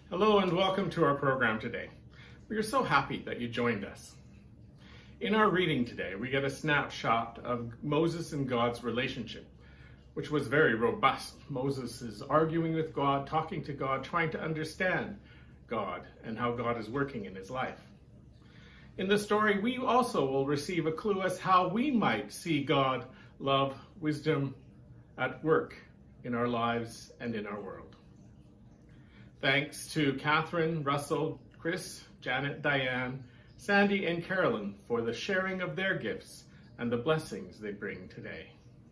Hello and welcome to our program today. We are so happy that you joined us. In our reading today, we get a snapshot of Moses and God's relationship, which was very robust. Moses is arguing with God, talking to God, trying to understand God and how God is working in his life. In the story, we also will receive a clue as how we might see God, love, wisdom at work in our lives and in our world. Thanks to Katharine, Russell, Chris, Janet, Diane, Sandy, and Carolyn for the sharing of their gifts and the blessings they bring today.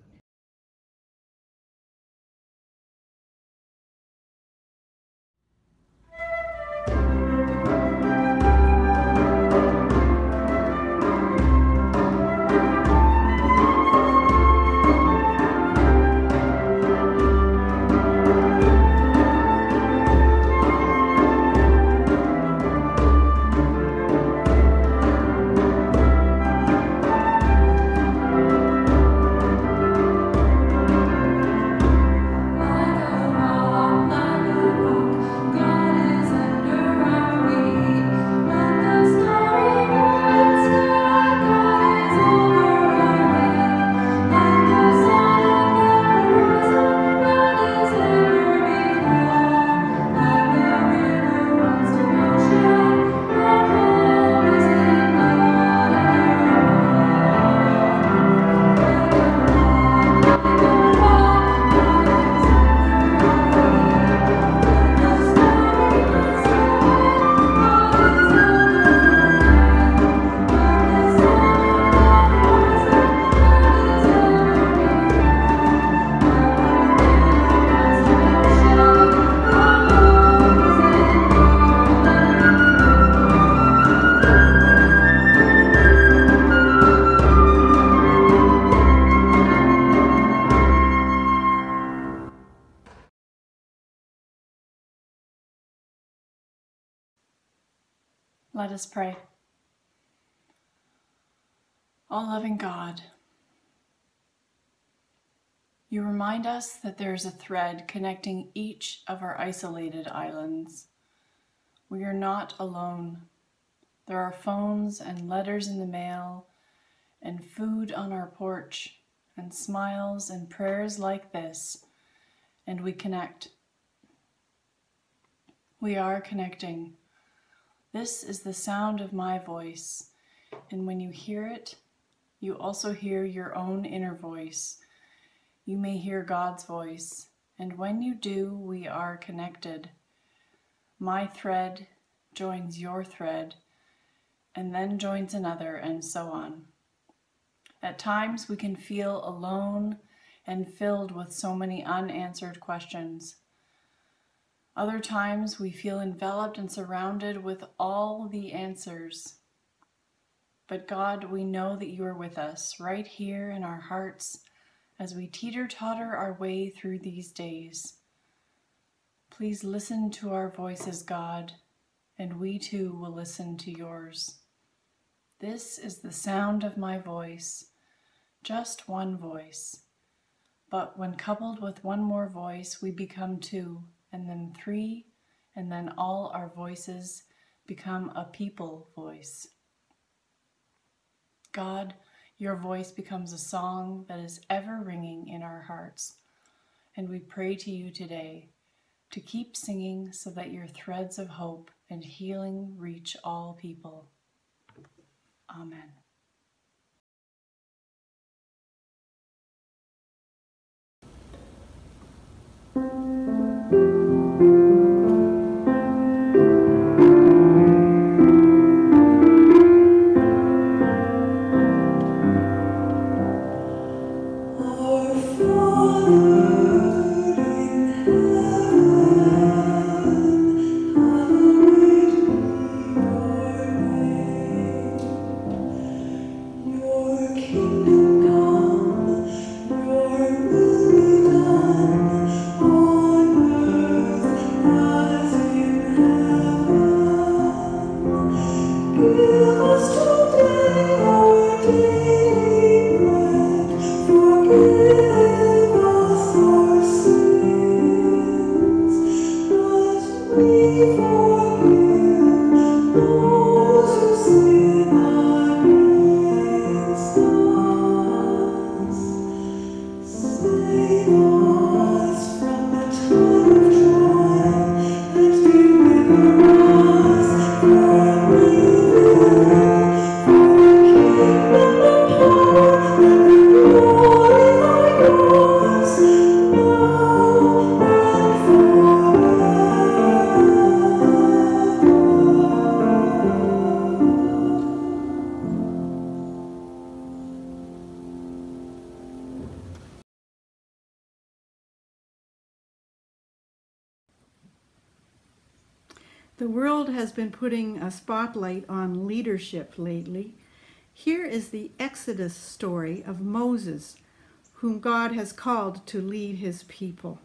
Let us pray. All-loving God, you remind us that there is a thread connecting each of our isolated islands. We are not alone. There are phones and letters in the mail and food on our porch and smiles and prayers like this, and we connect. We are connecting. This is the sound of my voice, and when you hear it, you also hear your own inner voice. You may hear God's voice, and when you do, we are connected. My thread joins your thread, and then joins another, and so on. At times, we can feel alone and filled with so many unanswered questions. Other times we feel enveloped and surrounded with all the answers. But God, we know that you are with us right here in our hearts as we teeter-totter our way through these days. Please listen to our voices, God, and we too will listen to yours. This is the sound of my voice, just one voice. But when coupled with one more voice, we become two, and then three, and then all our voices become a people voice. God, your voice becomes a song that is ever ringing in our hearts, and we pray to you today to keep singing so that your threads of hope and healing reach all people. Amen. The world has been putting a spotlight on leadership lately. Here is the Exodus story of Moses, whom God has called to lead his people.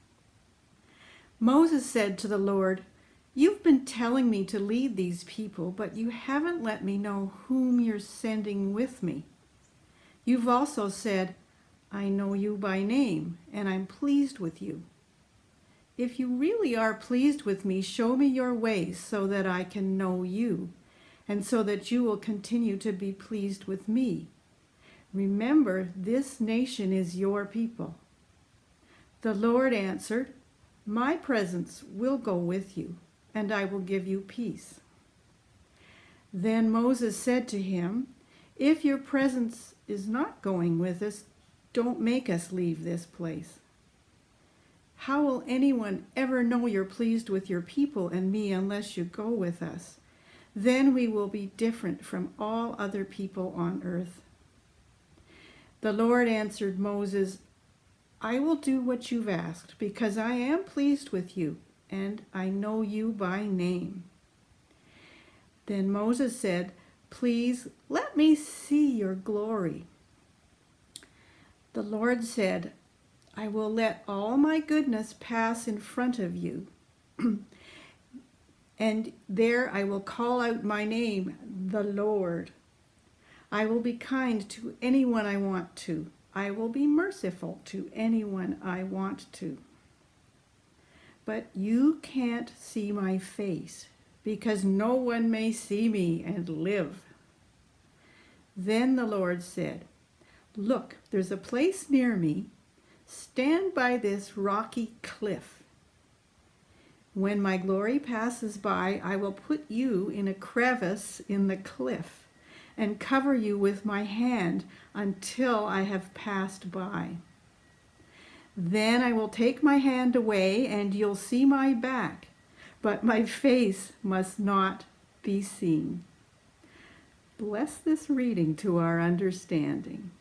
Moses said to the Lord, "You've been telling me to lead these people, but you haven't let me know whom you're sending with me. You've also said, 'I know you by name, and I'm pleased with you.' If you really are pleased with me, show me your ways so that I can know you, and so that you will continue to be pleased with me. Remember, this nation is your people." The Lord answered, "My presence will go with you, and I will give you peace." Then Moses said to him, "If your presence is not going with us, don't make us leave this place. How will anyone ever know you're pleased with your people and me unless you go with us? Then we will be different from all other people on earth." The Lord answered Moses, "I will do what you've asked, because I am pleased with you, and I know you by name." Then Moses said, "Please let me see your glory." The Lord said, "I will let all my goodness pass in front of you, and there I will call out my name, the Lord. I will be kind to anyone I want to. I will be merciful to anyone I want to. But you can't see my face, because no one may see me and live." Then the Lord said, "Look, there's a place near me. Stand by this rocky cliff. When my glory passes by, I will put you in a crevice in the cliff and cover you with my hand until I have passed by. Then I will take my hand away and you'll see my back, but my face must not be seen." Bless this reading to our understanding.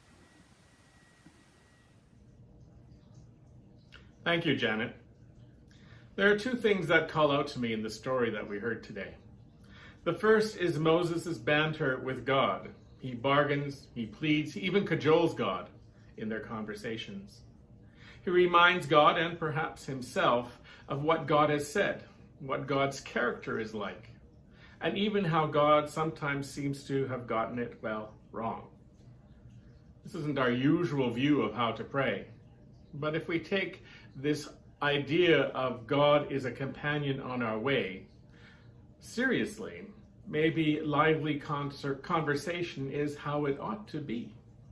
Thank you, Janet. There are two things that call out to me in the story that we heard today. The first is Moses' banter with God. He bargains, he pleads, he even cajoles God in their conversations. He reminds God, and perhaps himself, of what God has said, what God's character is like, and even how God sometimes seems to have gotten it, well, wrong. This isn't our usual view of how to pray, but if we take this idea of God is a companion on our way seriously, maybe lively conversation is how it ought to be.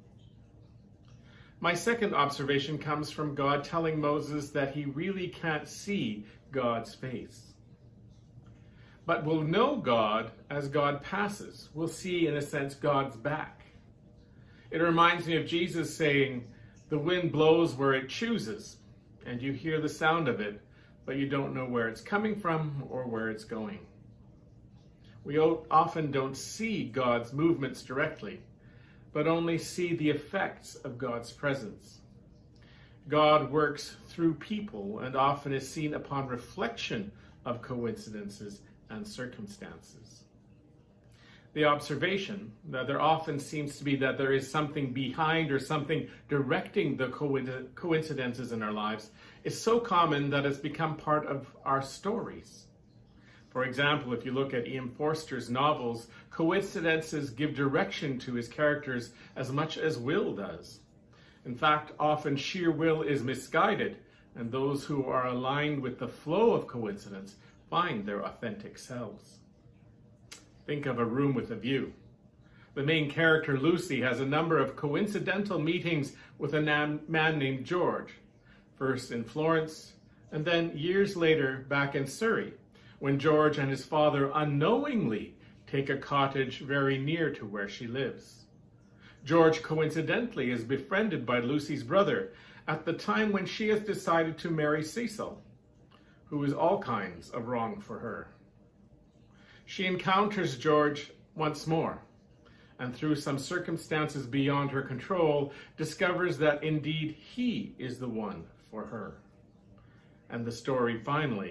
My second observation comes from God telling Moses that he really can't see God's face, but will know God as God passes. We'll see, in a sense, God's back. It reminds me of Jesus saying, "The wind blows where it chooses, and you hear the sound of it, but you don't know where it's coming from or where it's going." We often don't see God's movements directly, but only see the effects of God's presence. God works through people and often is seen upon reflection of coincidences and circumstances. The observation that there often seems to be that there is something behind or something directing the coincidences in our lives is so common that it's become part of our stories. For example, if you look at Ian Forster's novels, coincidences give direction to his characters as much as will does. In fact, often sheer will is misguided, and those who are aligned with the flow of coincidence find their authentic selves. Think of A Room with a View. The main character, Lucy, has a number of coincidental meetings with a man named George, first in Florence, and then years later back in Surrey, when George and his father unknowingly take a cottage very near to where she lives. George coincidentally is befriended by Lucy's brother at the time when she has decided to marry Cecil, who is all kinds of wrong for her. She encounters George once more, and through some circumstances beyond her control, discovers that indeed he is the one for her. And the story finally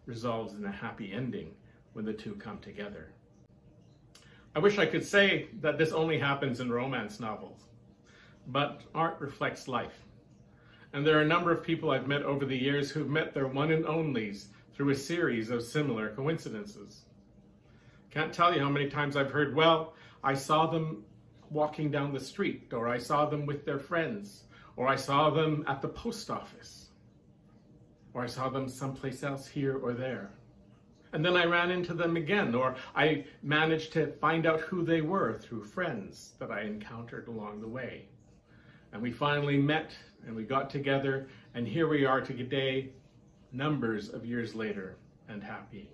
resolves in a happy ending when the two come together. I wish I could say that this only happens in romance novels, but art reflects life. And there are a number of people I've met over the years who've met their one and onlys through a series of similar coincidences. Can't tell you how many times I've heard, well, I saw them walking down the street, or I saw them with their friends, or I saw them at the post office, or I saw them someplace else here or there. And then I ran into them again, or I managed to find out who they were through friends that I encountered along the way. And we finally met and we got together, and here we are today, numbers of years later, and happy.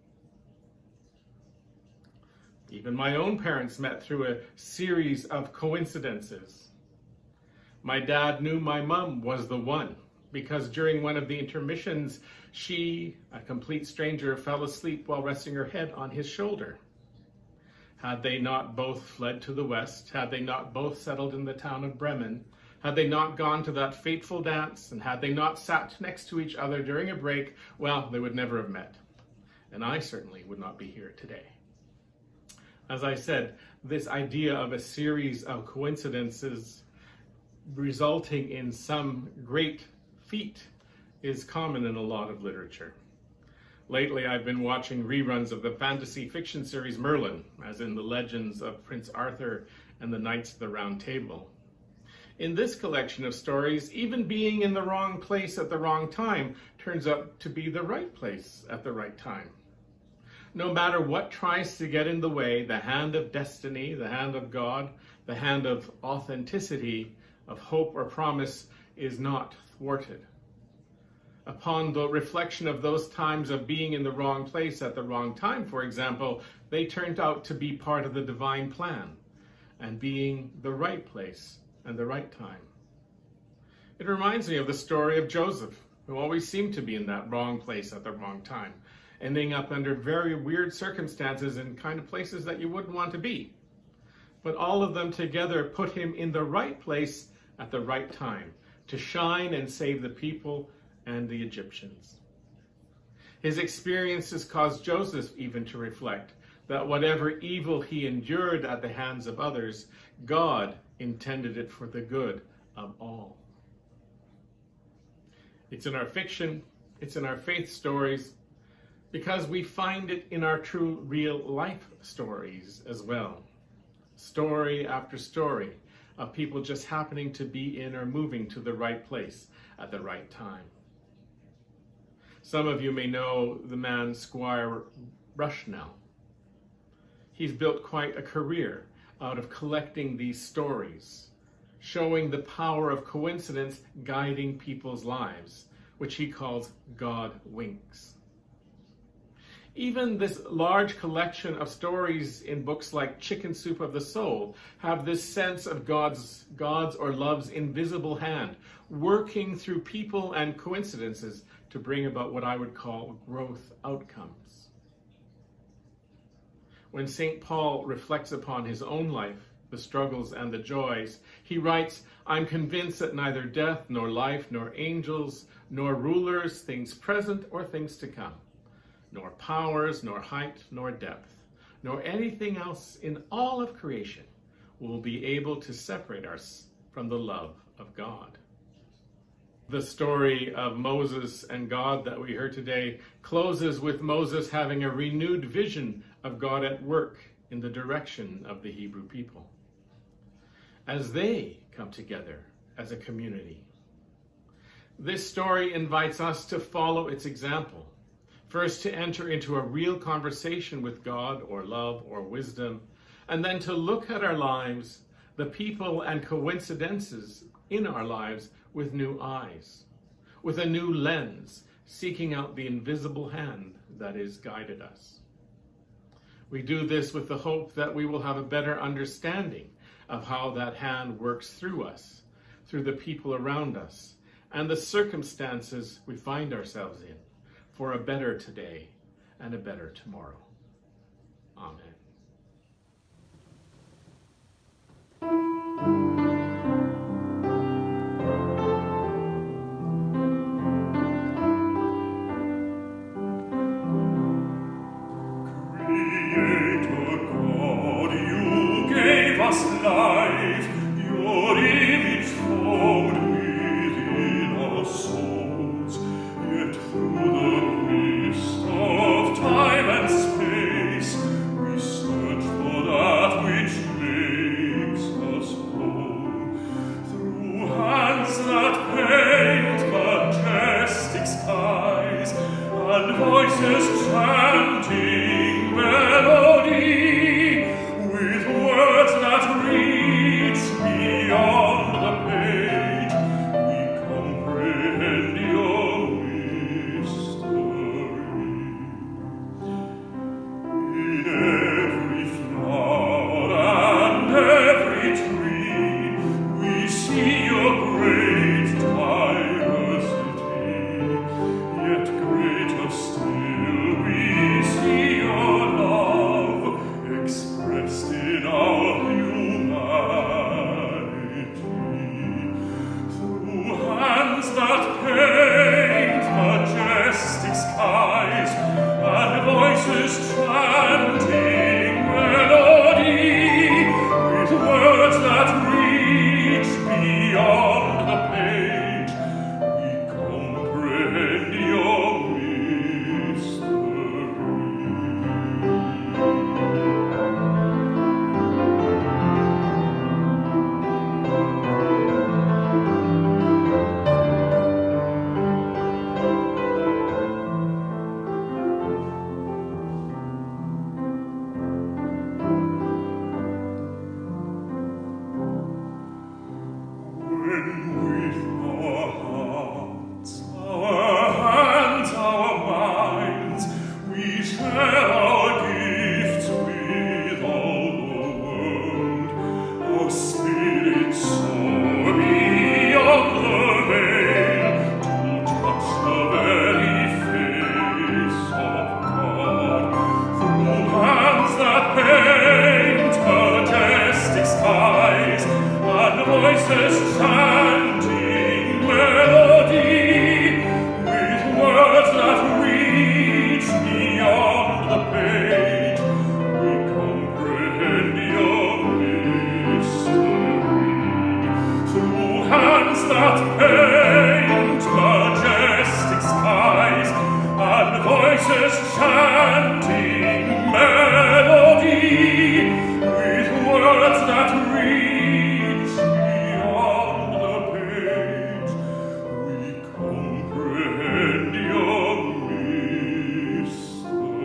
Even my own parents met through a series of coincidences. My dad knew my mom was the one, because during one of the intermissions, she, a complete stranger, fell asleep while resting her head on his shoulder. Had they not both fled to the west, had they not both settled in the town of Bremen, had they not gone to that fateful dance, and had they not sat next to each other during a break, well, they would never have met. And I certainly would not be here today. As I said, this idea of a series of coincidences resulting in some great feat is common in a lot of literature. Lately, I've been watching reruns of the fantasy fiction series Merlin, as in the legends of Prince Arthur and the Knights of the Round Table. In this collection of stories, even being in the wrong place at the wrong time turns out to be the right place at the right time. No matter what tries to get in the way, the hand of destiny, the hand of God, the hand of authenticity, of hope or promise is not thwarted. Upon the reflection of those times of being in the wrong place at the wrong time, for example, they turned out to be part of the divine plan and being the right place and the right time. It reminds me of the story of Joseph, who always seemed to be in that wrong place at the wrong time, ending up under very weird circumstances in kind of places that you wouldn't want to be. But all of them together put him in the right place at the right time to shine and save the people and the Egyptians. His experiences caused Joseph even to reflect that whatever evil he endured at the hands of others, God intended it for the good of all. It's in our fiction, it's in our faith stories, because we find it in our true real life stories as well. Story after story of people just happening to be in or moving to the right place at the right time. Some of you may know the man Squire Rushnell. He's built quite a career out of collecting these stories, showing the power of coincidence guiding people's lives, which he calls God winks. Even this large collection of stories in books like Chicken Soup of the Soul have this sense of God's or love's invisible hand working through people and coincidences to bring about what I would call growth outcomes. When St. Paul reflects upon his own life, the struggles and the joys, he writes, "I'm convinced that neither death, nor life, nor angels, nor rulers, things present or things to come, nor powers, nor height, nor depth, nor anything else in all of creation will be able to separate us from the love of God." The story of Moses and God that we heard today closes with Moses having a renewed vision of God at work in the direction of the Hebrew people as they come together as a community. This story invites us to follow its example. First, to enter into a real conversation with God or love or wisdom, and then to look at our lives, the people and coincidences in our lives with new eyes, with a new lens, seeking out the invisible hand that has guided us. We do this with the hope that we will have a better understanding of how that hand works through us, through the people around us, and the circumstances we find ourselves in, for a better today and a better tomorrow. Amen. and voices chanting melody, with words that reach beyond the page, we comprehend your mystery. In every flower and every tree, we see your great diversity, yet greater still we see your love expressed in our humanity. Through hands that paint majestic skies, and voices chanting melody, with words that reach beyond the page, we comprehend your mystery. When with our hearts, our hands, our minds, we share our gifts with all the world, our spirits soar beyond the veil to touch the very face of God. Through hands that paint majestic skies, and voices chanting melody, with words that reach beyond the page, we comprehend your mystery. Through hands that paint majestic skies, and voices chanting melody, with words that reach beyond the page, we comprehend your mystery.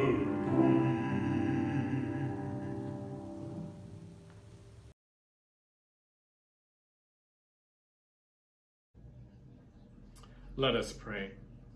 Let us pray.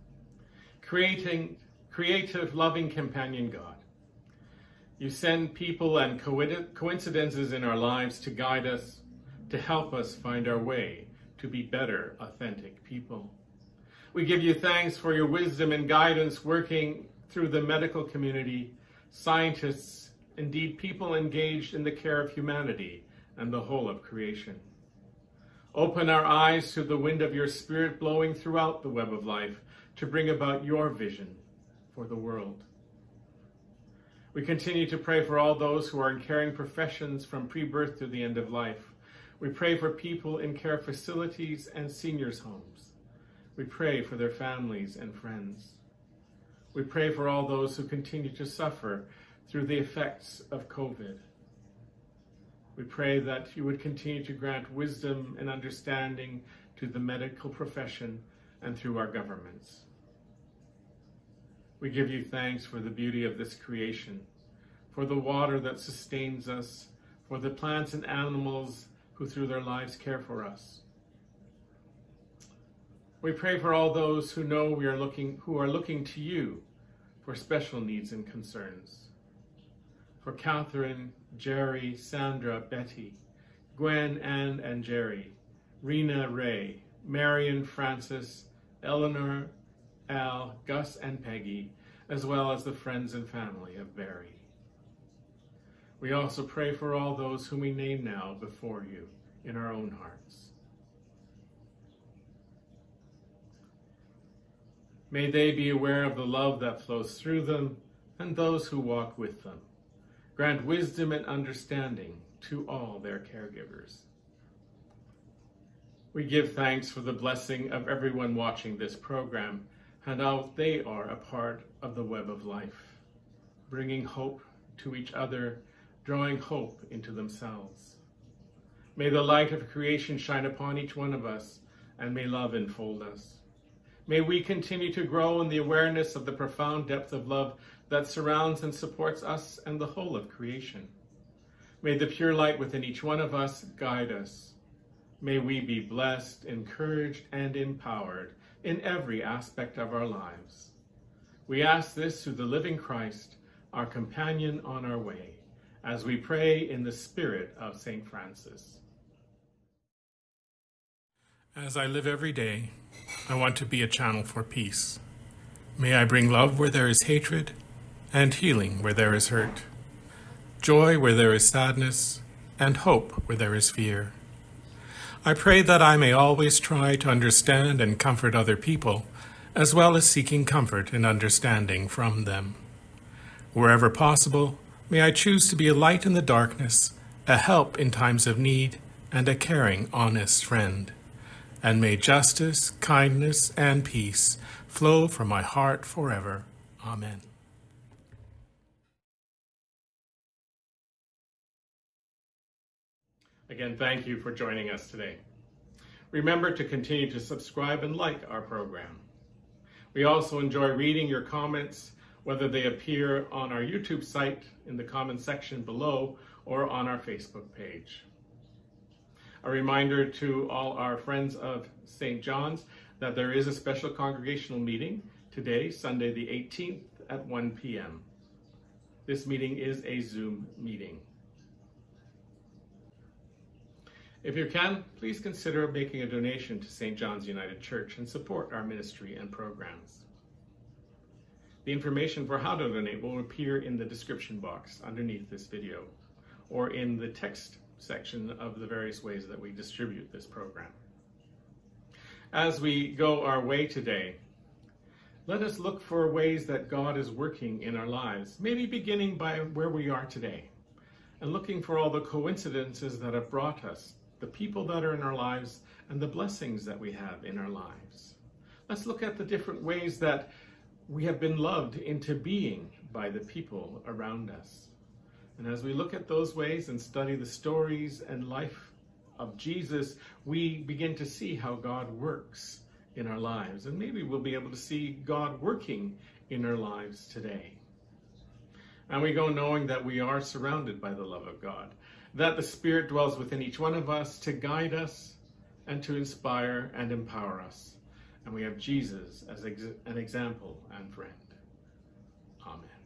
Creative, loving companion God, you send people and coincidences in our lives to guide us, to help us find our way to be better, authentic people. We give you thanks for your wisdom and guidance working through the medical community, scientists, indeed people engaged in the care of humanity and the whole of creation. Open our eyes to the wind of your Spirit blowing throughout the web of life to bring about your vision for the world. We continue to pray for all those who are in caring professions from pre-birth to the end of life. We pray for people in care facilities and seniors' homes. We pray for their families and friends. We pray for all those who continue to suffer through the effects of COVID. We pray that you would continue to grant wisdom and understanding to the medical profession and through our governments. We give you thanks for the beauty of this creation, for the water that sustains us, for the plants and animals who through their lives care for us. We pray for all those who know who are looking to you for special needs and concerns. For Katharine, Jerry, Sandra, Betty, Gwen, Anne, and Jerry, Rena, Ray, Marion, Francis, Eleanor, Al, Gus, and Peggy, as well as the friends and family of Barry. We also pray for all those whom we name now before you in our own hearts. May they be aware of the love that flows through them and those who walk with them. Grant wisdom and understanding to all their caregivers. We give thanks for the blessing of everyone watching this program and how they are a part of the web of life, bringing hope to each other, drawing hope into themselves. May the light of creation shine upon each one of us, and may love enfold us. May we continue to grow in the awareness of the profound depth of love that surrounds and supports us and the whole of creation. May the pure light within each one of us guide us. May we be blessed, encouraged, and empowered in every aspect of our lives. We ask this through the living Christ, our companion on our way, as we pray in the spirit of St. Francis. As I live every day, I want to be a channel for peace. May I bring love where there is hatred, and healing where there is hurt, joy where there is sadness, and hope where there is fear. I pray that I may always try to understand and comfort other people, as well as seeking comfort and understanding from them. Wherever possible, may I choose to be a light in the darkness, a help in times of need, and a caring, honest friend. And may justice, kindness, and peace flow from my heart forever. Amen. Again, thank you for joining us today. Remember to continue to subscribe and like our program. We also enjoy reading your comments, whether they appear on our YouTube site in the comment section below or on our Facebook page. A reminder to all our friends of St. John's that there is a special congregational meeting today, Sunday the 18th at 1 p.m. This meeting is a Zoom meeting. If you can, please consider making a donation to St. John's United Church and support our ministry and programs. The information for how to donate will appear in the description box underneath this video or in the text section of the various ways that we distribute this program. As we go our way today, let us look for ways that God is working in our lives, maybe beginning by where we are today, and looking for all the coincidences that have brought us, the people that are in our lives, and the blessings that we have in our lives. Let's look at the different ways that we have been loved into being by the people around us. And as we look at those ways and study the stories and life of Jesus, we begin to see how God works in our lives. And maybe we'll be able to see God working in our lives today. And we go knowing that we are surrounded by the love of God, that the Spirit dwells within each one of us to guide us and to inspire and empower us. And we have Jesus as an example and friend. Amen.